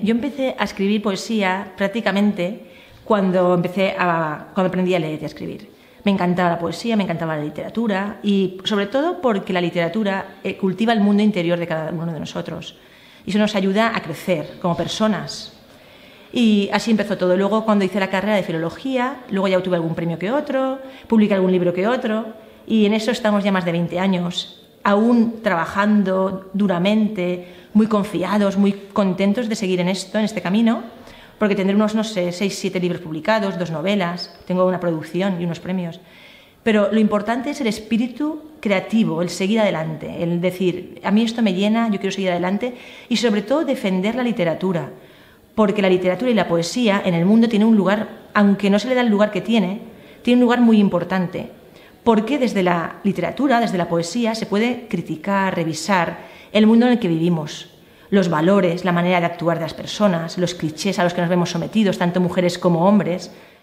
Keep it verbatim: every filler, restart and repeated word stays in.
yo empecé a escribir poesía prácticamente cuando, empecé a, cuando aprendí a leer y a escribir. Me encantaba la poesía, me encantaba la literatura y sobre todo porque la literatura eh, cultiva el mundo interior de cada uno de nosotros y eso nos ayuda a crecer como personas. Y así empezó todo. Luego, cuando hice la carrera de filología, luego ya obtuve algún premio que otro, publiqué algún libro que otro, y en eso estamos ya más de veinte años, aún trabajando duramente, muy confiados, muy contentos de seguir en esto, en este camino, porque tendré unos, no sé, seis, siete libros publicados, dos novelas, tengo una producción y unos premios. Pero lo importante es el espíritu creativo, el seguir adelante, el decir, a mí esto me llena, yo quiero seguir adelante, y sobre todo defender la literatura, porque la literatura y la poesía en el mundo tienen un lugar, aunque no se le da el lugar que tiene, tiene un lugar muy importante, porque desde la literatura, desde la poesía, se puede criticar, revisar el mundo en el que vivimos, los valores, la manera de actuar de las personas, los clichés a los que nos vemos sometidos, tanto mujeres como hombres.